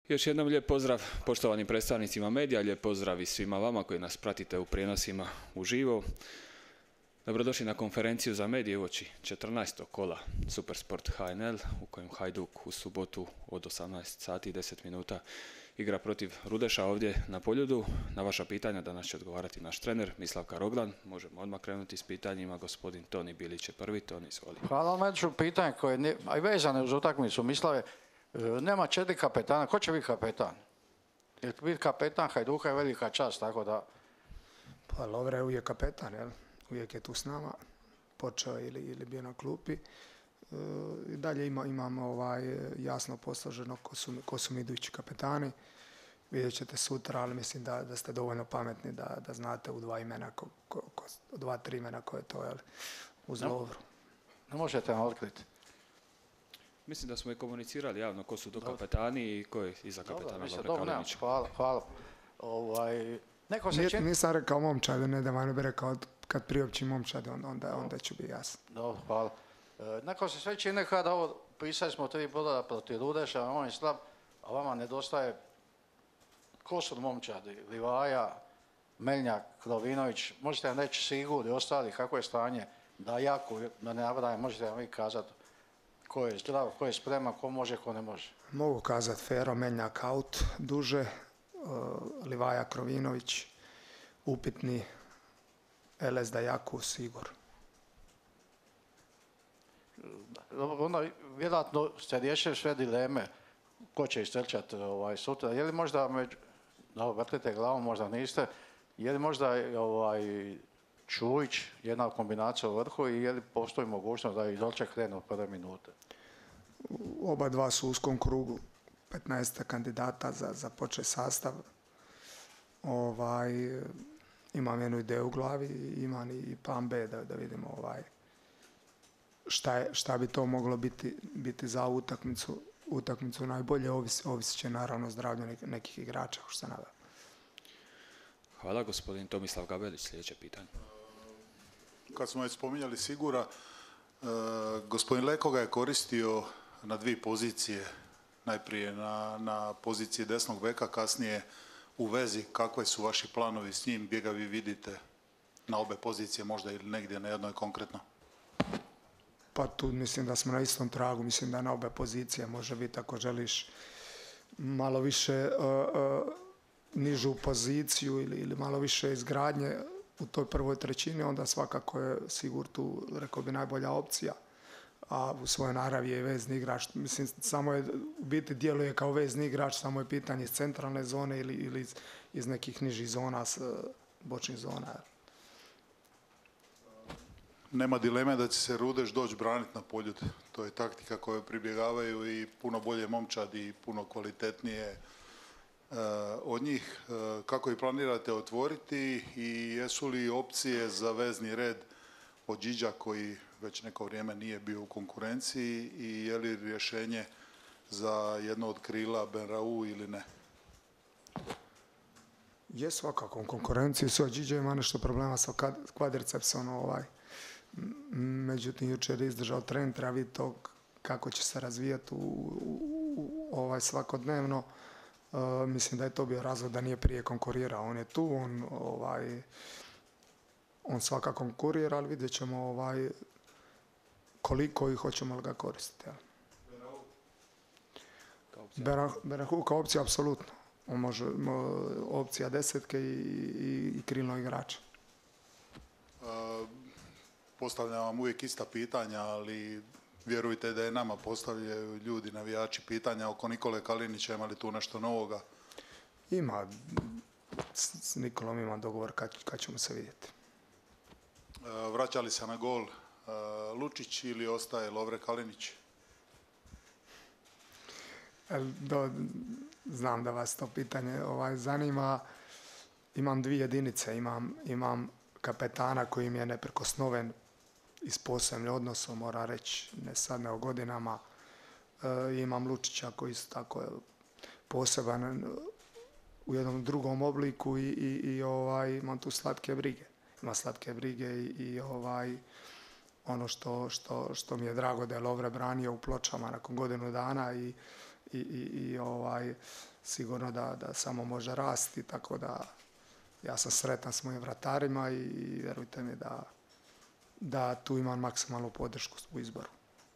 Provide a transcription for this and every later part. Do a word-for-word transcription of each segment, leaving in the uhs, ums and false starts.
Još jednom lijep pozdrav poštovanim predstavnicima medija, lijep pozdrav i svima vama koji nas pratite u prijenosima uživo. Dobrodošli na konferenciju za medije uoči četrnaestog kola Supersport H N L u kojem Hajduk u subotu od osamnaest sati i deset minuta igra protiv Rudeša ovdje na Poljudu. Na vaša pitanja danas će odgovarati naš trener Mislav Roglan. Možemo odmah krenuti s pitanjima. Gospodin Toni Bilić je prvi. Toni, izvoli. Hvala vam, među pitanje koje je vezane uz utakmicu. Mislave, nema četiri kapetana. Ko će biti kapetan? Jer biti kapetan Hajduka je velika čast, tako da... Pa Lovre je uvijek kapetan, jel? Uvijek je tu s nama. Počeo ili, ili bio na klupi. E, dalje ima, imamo ovaj, jasno posloženo ko su, ko su mi idući kapetani. Vidjet ćete sutra, ali mislim da, da ste dovoljno pametni da, da znate u dva imena, ko, ko, ko, dva, tri imena koje je to, jel? Uz no. Lovru. Ne možete nam otkriti. Mislim da smo i komunicirali javno ko su to kapetani i ko je iza kapetana Lovre Kalinića. Hvala, hvala. Ovaj, neko se Nis, čini... Nisam rekao momčad, ne da vam bi rekao kad priopći momčad, onda, onda ću biti jasno. Dobro, hvala. E, neko se sve čini kada ovo pisali smo tri boda protiv Rudeša, on je slab, a vama nedostaje ko su momčadi, Livaja, Meljnjak, Krovinović, možete nam reći Sigur i ostali, kako je stanje, da jako, da ne nabrajem, možete nam vi kazati ko je zdrav, ko je spreman, ko može, ko ne može. Mogu kazati Fero, Meljnjak out duže, uh, Livaja, Krovinović, upitni, L S Dajaku, Sigur. Onda vjerojatno ste riješili sve dileme ko će istrčati ovaj, sutra. Je li možda, među, da vrtite glavom, možda niste, je li možda ovaj, Čujić jedna kombinacija u vrhu i je li postoji mogućnost da i Dolče krenu u prve minute? Oba dva su u uskom krugu, petnaest kandidata za, za počet sastav. Ovaj, imam jednu ideju u glavi, imam i plan B da, da vidimo ovaj, šta, je, šta bi to moglo biti, biti za utakmicu. Utakmicu najbolje, ovisi, ovisit će naravno zdravlje nekih igrača, što se naveo. Hvala, gospodin Tomislav Gabelić, sljedeće pitanje. Kad smo već spominjali Sigura, e, gospodin Leko ga je koristio na dvije pozicije. Najprije na, na poziciji desnog beka, kasnije u vezi. Kakve su vaši planovi s njim, gdje ga vi vidite na obe pozicije, možda ili negdje na jednoj konkretno? Pa tu mislim da smo na istom tragu, mislim da na obe pozicije može biti ako želiš malo više uh, uh, nižu poziciju ili, ili malo više izgradnje u toj prvoj trećini, onda svakako je Sigur tu, rekao bi, najbolja opcija. A u svojoj naravi je vezni igrač. Mislim, samo je, u biti djeluje kao vezni igrač, samo je pitanje iz centralne zone ili, ili iz, iz nekih nižih zona, s, bočnih zona. Nema dileme da će se Rudeš doći braniti na Poljud. To je taktika koju pribjegavaju i puno bolje momčadi i puno kvalitetnije uh, od njih. Uh, kako ih planirate otvoriti i jesu li opcije za vezni red od Điđa koji već neko vrijeme nije bio u konkurenciji i je li rješenje za jedno od krila Benrau ili ne? Je svakako u konkurenciji, sve Điđa ima nešto problema sa kvadricepsom, ovaj. Međutim, jučer je izdržao tren, treba vidjeti to kako će se razvijati u, u, u ovaj svakodnevno. Uh, mislim da je to bio razlog da nije prije konkurirao. On je tu, on, ovaj, on svakako konkurira, ali vidjet ćemo ovaj, koliko i hoćemo li ga koristiti. Benrau kao opcija, apsolutno. On može, opcija desetke i, i, i krilno igrača. Uh, Postavljam vam uvijek ista pitanja, ali vjerujte da je nama postavljaju ljudi, navijači, pitanja oko Nikole Kalinića. Ima li tu nešto novoga? Ima. S Nikolom ima dogovor kad, kad ćemo se vidjeti. Vraća li se na gol Lučić ili ostaje Lovre Kalinić? Do, znam da vas to pitanje ovaj, zanima. Imam dvije jedinice. Imam, imam kapetana koji mi je neprikosnoven iz posebnih odnosa, moram reći, ne sad, ne o godinama. E, imam Lučića koji isto tako je poseban u jednom drugom obliku i, i, i ovaj, imam tu slatke brige. Ima slatke brige i, i ovaj, ono što, što, što mi je drago da je Lovre branio u Pločama nakon godinu dana i, i, i, i ovaj, sigurno da, da samo može rasti, tako da ja sam sretan s mojim vratarima i vjerujte mi da, da tu imam maksimalnu podršku u izboru.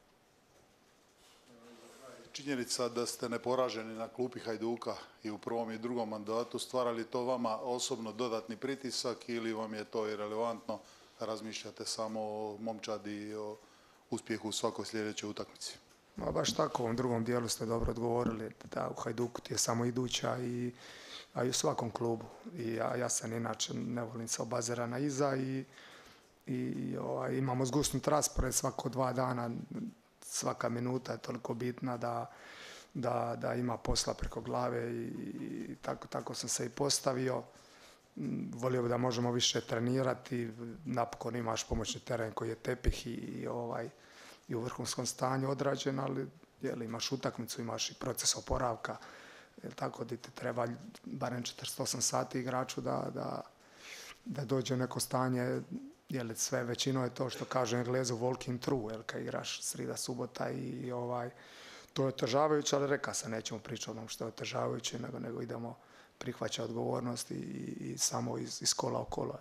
Činjenica da ste neporaženi na klupi Hajduka i u prvom i drugom mandatu, stvara li to vama osobno dodatni pritisak ili vam je to irelevantno, razmišljate samo o momčadi i o uspjehu u svakoj sljedećoj utakmici? Ma baš tako, u ovom drugom dijelu ste dobro odgovorili da u Hajduku ti je samo iduća, i, a i u svakom klubu. I ja, ja sam inače ne volim se obazira na iza i, i ovaj, imamo zgusnut raspored svako dva dana, svaka minuta je toliko bitna da, da, da ima posla preko glave i, i tako, tako sam se i postavio. Volio bi da možemo više trenirati, napokon imaš pomoćni teren koji je tepih i, i, ovaj, i u vrhunskom stanju odrađen, ali jel, imaš utakmicu, imaš i proces oporavka, jel, tako da ti treba barem četrdeset osam sati igraču da, da, da dođe u neko stanje. Jel, sve većino je to što kaže Englezu walking through, jel, kad igraš srida, subota i, i ovaj, to je otežavajuće, ali reka se, nećemo pričati o onom što je otežavajuće, nego, nego idemo prihvaća odgovornost i, i samo iz, iz kola u kolo.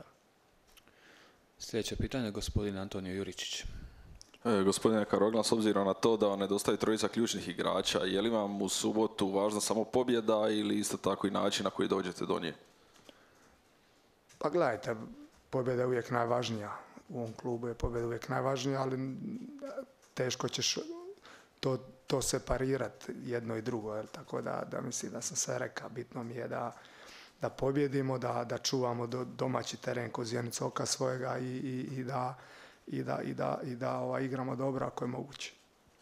Sljedeće pitanje, gospodin Antonio Juričić. E, gospodine Karoglan, s obzirom na to da vam nedostaje trojica ključnih igrača, je li vam u subotu važna samo pobjeda ili isto tako i način na koji dođete do nje? Pa gledajte, pobjeda je uvijek najvažnija. U ovom klubu je pobjeda uvijek najvažnija, ali teško ćeš to, to separirati jedno i drugo. Jel? Tako da, da mislim da sam sve rekao. Bitno mi je da, da pobjedimo, da, da čuvamo do, domaći teren kod zjenicu oka svojega i, i, i da, i da, i da, i da ovaj, igramo dobro ako je moguće.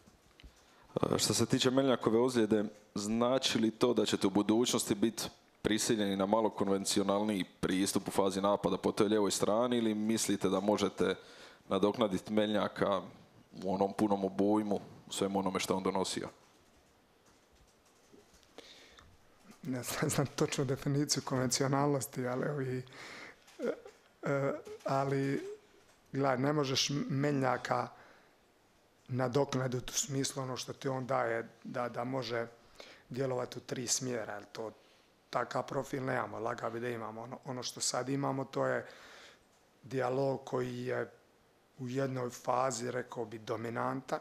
Što se tiče Melnjakove ozljede, znači li to da ćete u budućnosti biti prisiljeni na malo konvencionalniji pristup u fazi napada po toj lijevoj strani ili mislite da možete nadoknaditi Melnjaka u onom punom obujmu, u svemu onome što on donosio? Ne znam, znam točnu definiciju konvencionalnosti, ali, ovi, ali gledaj, ne možeš Melnjaka nadoknaditi u smislu ono što ti on daje, da, da može djelovati u tri smjera, jer to takav profil nemamo, laga bi da imamo. Ono, ono što sad imamo, to je dijalog koji je u jednoj fazi, rekao bi, dominantan,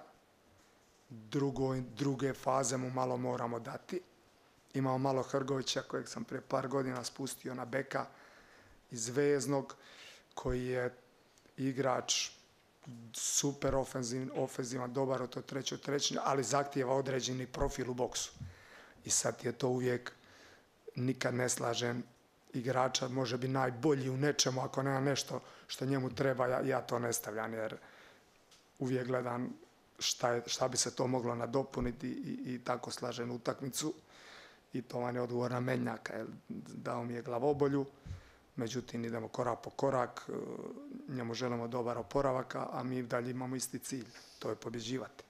drugoj, druge faze mu malo moramo dati. Imamo malo Hrgovića, kojeg sam prije par godina spustio na beka iz Veznog, koji je igrač super ofenzivan, ofenzivan, dobar u toj trećoj trećini, ali zahtijeva određeni profil u boksu. I sad je to uvijek nikad ne slažem igrača, može biti najbolji u nečemu, ako nema nešto što njemu treba, ja, ja to ne stavljam, jer uvijek gledam šta, je, šta bi se to moglo nadopuniti i, i tako slažem utakmicu. I to vam je odgovor na Melnjaka, jer dao mi je glavobolju, međutim idemo korak po korak, njemu želimo dobar oporavak, a mi dalje imamo isti cilj, to je pobjeđivati.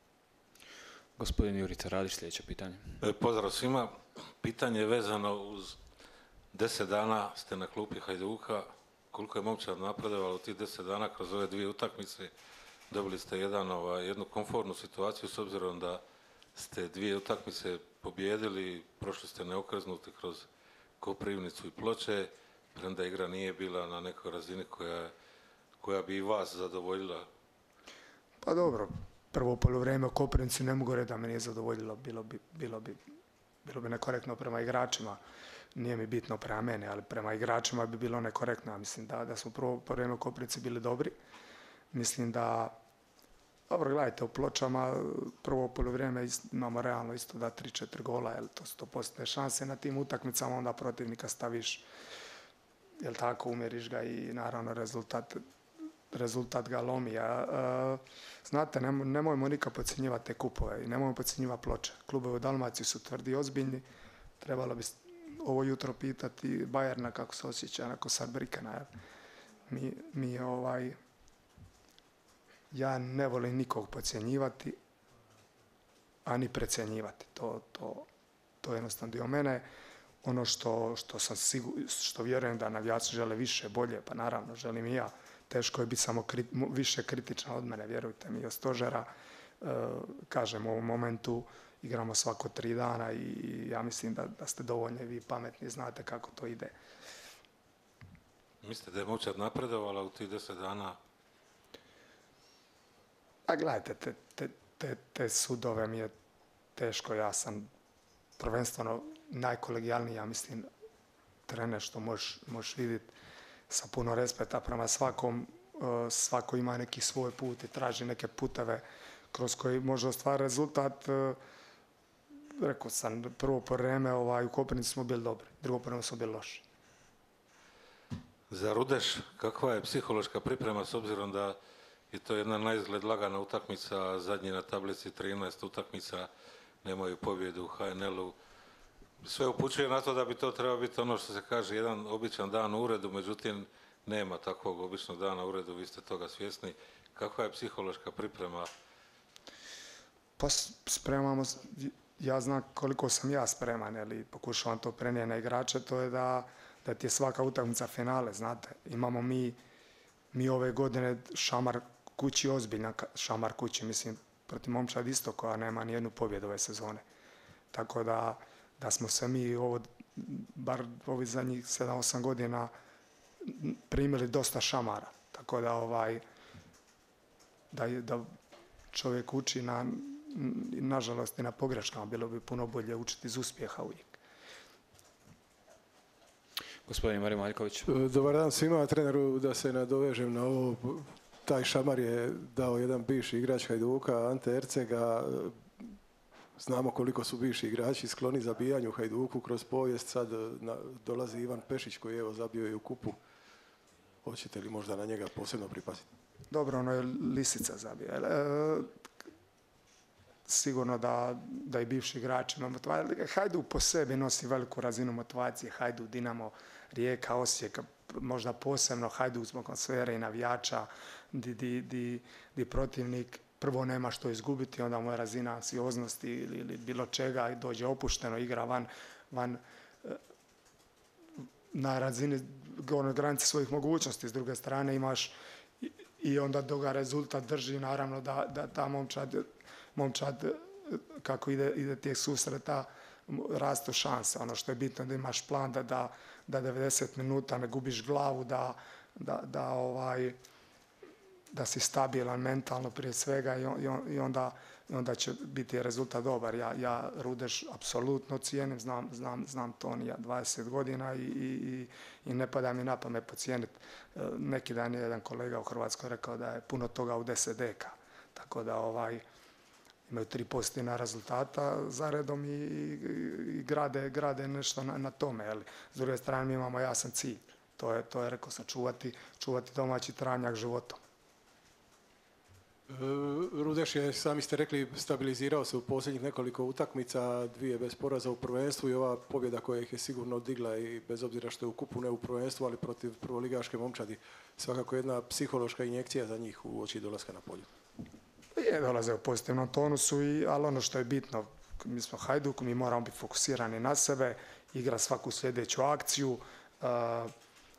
Gospodin Jurica Radić, sljedeće pitanje. Pozdrav svima. Pitanje je vezano uz deset dana ste na klupi Hajduka. Koliko je momčad napredovalo u tih deset dana kroz ove dvije utakmice? Dobili ste jedan, ovaj, jednu komfortnu situaciju s obzirom da ste dvije utakmice pobijedili, prošli ste neokrznuti kroz Koprivnicu i Ploče, premda igra nije bila na nekoj razini koja, koja bi i vas zadovoljila. Pa dobro, prvo poluvreme u Koprivnici ne mogu reći da me nije zadovoljilo, bilo bi, bilo bi, bilo bi nekorektno prema igračima. Nije mi bitno prema mene, ali prema igračima bi bilo nekorektno. Mislim da, da smo prvo poluvreme u Koprivnici bili dobri. Mislim da, dobro, gledajte, u Pločama prvo poluvreme imamo realno isto da tri četiri gola, jel to sto posto šanse na tim utakmicama, onda protivnika staviš, jel tako, umjeriš ga i naravno rezultat, rezultat ga lomi. A, a, znate, nemoj, nemojmo nikad podcjenjivati te kupove i nemojmo podcjenjivati Ploče. Klubovi u Dalmaciji su tvrdi i ozbiljni. Trebalo bi ovo jutro pitati Bajerna kako se osjeća nakon Saarbrückena. Mi, mi ovaj, ja ne volim nikog podcjenjivati, ani precjenjivati. To, to, to je jednostavno dio mene. Ono što, što sam sigur, što vjerujem da navijači žele više, bolje, pa naravno želim i ja. Teško je biti samo krit, više kritičan od mene, vjerujte mi, od stožera. E, kažem, u ovom momentu igramo svako tri dana i ja mislim da, da ste dovoljno vi pametni, znate kako to ide. Mislite da je momčad napredovala u tih deset dana? A gledajte, te, te, te, te sudove mi je teško, ja sam prvenstveno najkolegijalniji, ja mislim, trener što možeš, možeš vidjeti sa puno respekta prema svakom, svako ima neki svoj put i traži neke puteve kroz koji može ostvariti rezultat. Rekao sam, prvo po vreme ovaj, u Koprivnici smo bili dobri, drugo po vreme smo bili loši. Za Rudeš, kakva je psihološka priprema s obzirom da je to jedna naizgled lagana utakmica, zadnji na tablici trinaest utakmica, nemaju pobjedu u ha en el-u. Sve upućuje na to da bi to trebao biti ono što se kaže jedan običan dan u uredu, međutim nema takvog običnog dana u uredu, vi ste toga svjesni. Kakva je psihološka priprema? Pa spremamo, ja znam koliko sam ja spreman, ali pokušavam to prenijeti na igrače, to je da, da ti je svaka utakmica finale, znate. Imamo mi, mi ove godine šamar kući, ozbiljna šamar kući, mislim, protiv Momčad isto koja nema ni jednu pobjedu ove sezone. Tako da, da smo se mi ovo, bar ovih zadnjih sedam osam godina primili dosta šamara. Tako da ovaj, da, da čovjek uči na, nažalost i na pogreškama, bilo bi puno bolje učiti iz uspjeha uvijek. Gospodin Mario Maljković. Dobar dan svima, treneru, da se nadovežem na ovo. Taj šamar je dao jedan bivši igrač Hajduka, Ante Ercega. Znamo koliko su bivši igrači skloni zabijanju u Hajduku kroz povijest. Sad na, dolazi Ivan Pešić koji je evo zabio i u kupu. Hoćete li možda na njega posebno pripaziti? Dobro, ono je Lisica zabio. E, sigurno da, da i bivši igrači ima motivacije. Hajduk po sebi nosi veliku razinu motivacije. Hajduk, Dinamo, Rijeka, Osijek, možda posebno Hajduk zbog atmosfere i navijača, di, di, di, di protivnik prvo nema što izgubiti, onda mu je razina anksioznosti ili, ili bilo čega i dođe opušteno, igra van, van na razini granice svojih mogućnosti. S druge strane imaš i, i onda dok ga rezultat drži, naravno da, da ta momčad, momčad kako ide, ide tijek susreta, rastu šanse. Ono što je bitno da imaš plan da, da, da devedeset minuta ne gubiš glavu, da, da, da, ovaj, da si stabilan mentalno prije svega i, on, i, onda, i onda će biti rezultat dobar. Ja, ja Rudeš apsolutno cijenim, znam, znam, znam to ja dvadeset godina i, i, i ne pada mi na pamet pocijeniti. Neki dan je jedan kolega u Hrvatskoj rekao da je puno toga u deset deka. Tako da ovaj, imaju tri pozitivna rezultata zaredom i, i, i grade, grade nešto na, na tome. Jeli. S druge strane mi imamo jasan cilj. To je, to je rekao sam, čuvati, čuvati domaći travnjak životom. Rudeš je, sami ste rekli, stabilizirao se u posljednjih nekoliko utakmica, dvije bez poraza u prvenstvu i ova pobjeda koja ih je sigurno digla i bez obzira što je u kupu, ne u prvenstvu, ali protiv prvoligaške Momčadi. Svakako jedna psihološka injekcija za njih u oči dolaska na polju. Je, dolaze u pozitivnom tonusu, i, ali ono što je bitno, mi smo Hajduk, mi moramo biti fokusirani na sebe, igra svaku sljedeću akciju, uh, uh,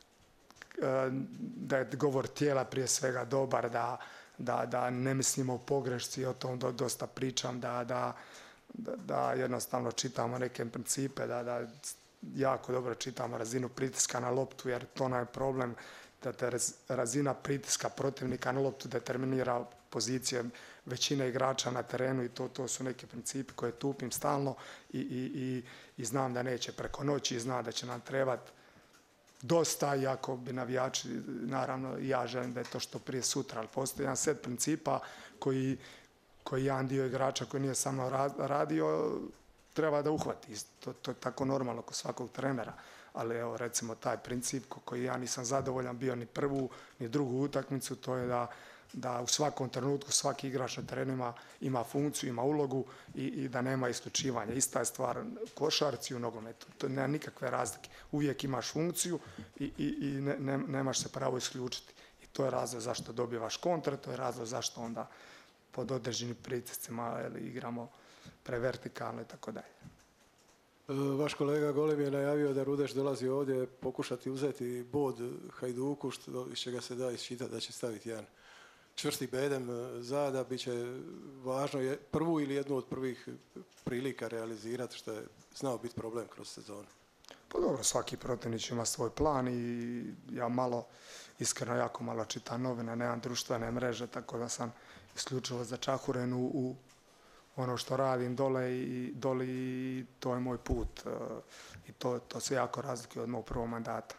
da je govor tijela prije svega dobar, da Da, da ne mislimo o pogrešci, o tom do, dosta pričam, da, da, da, da jednostavno čitamo neke principe, da, da jako dobro čitamo razinu pritiska na loptu, jer to nam je problem, da te razina pritiska protivnika na loptu determinira pozicije većine igrača na terenu i to, to su neki principi koje tupim stalno i, i, i, i znam da neće preko noći i znam da će nam trebati dosta, iako bi navijači, naravno ja želim da je to što prije sutra, ali postoji jedan set principa koji, koji jedan dio igrača koji nije samo radio treba da uhvati. To, to je tako normalno kod svakog trenera, ali evo recimo taj princip koji ja nisam zadovoljan bio ni prvu ni drugu utakmicu, to je da da u svakom trenutku svaki igrač na terenu ima, ima funkciju, ima ulogu i, i da nema isključivanja. Ista je stvar u košarci i u nogometu. To nema nikakve razlike. Uvijek imaš funkciju i, i, i ne, ne, nemaš se pravo isključiti. I to je razlog zašto dobivaš kontra, to je razlog zašto onda pod određenim pritiscima igramo prevertikalno i tako dalje. Vaš kolega Golem je najavio da Rudeš dolazi ovdje pokušati uzeti bod Hajduku, što, iz čega se da iščitati da će staviti jedan čvrsti bedem zada, bit će važno je prvu ili jednu od prvih prilika realizirati, što je znao biti problem kroz sezonu. Pa dobro, svaki protivnik ima svoj plan i ja malo, iskreno jako malo čitam novine, nemam društvene mreže, tako da sam isključivo začahuren u, u ono što radim dole i doli i to je moj put. I to, to se jako razlikuje od mog prvog mandata.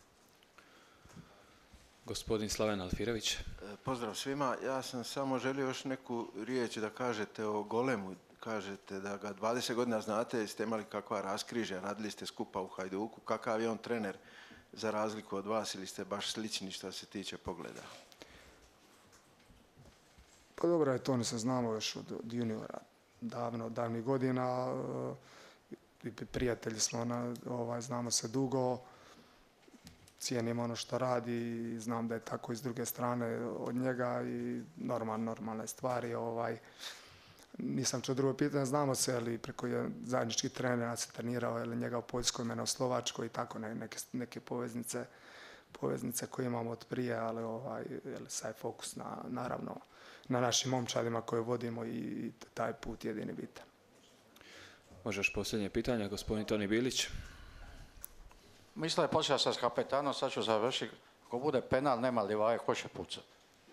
Gospodin Slaven Alfirević. Pozdrav svima. Ja sam samo želio još neku riječ da kažete o Golemu. Kažete da ga dvadeset godina znate, ste imali kakva raskrižja, radili ste skupa u Hajduku. Kakav je on trener za razliku od vas ili ste baš slični što se tiče pogleda? Pa dobro je to, ne se znamo još od, od juniora. Davno, davnih godina. I prijatelji smo, na, ovaj, znamo se dugo. Cijenim ono što radi i znam da je tako i s druge strane od njega i normal, normalne stvari. Ovaj, nisam čuo drugo pitanje, znamo se, ali preko je zajednički trener, ja se trenirao, ili njega u Poljskoj, mene u Slovačkoj i tako ne, neke, neke poveznice, poveznice koje imamo od prije, ali ovaj, jel, sad je fokus na, naravno na našim momčadima koje vodimo i taj put jedini bitan. Možeš posljednje pitanje, gospodin Toni Bilić. Mislim da je počeo sa kapetanom, sad ću završiti. Ako bude penal, nema Livaje, ko će pucati?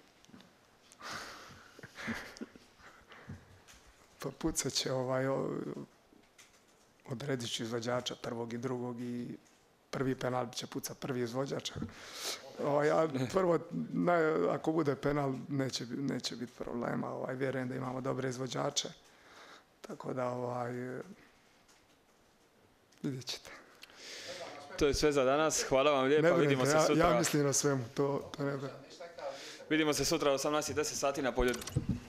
Pa pucat će ovaj, odredit ću izvođača prvog i drugog i prvi penal će pucat prvi izvođač. Ovaj, a prvo, naj, ako bude penal, neće, neće biti problema. Ovaj, vjerujem da imamo dobre izvođače. Tako da, ovaj, vidjet ćete. To je sve za danas. Hvala vam lijepa. Vidimo se sutra. Ja, ja mislim na svemu. To, to ne da. Vidimo se sutra u osamnaest i deset sati na Poljudu.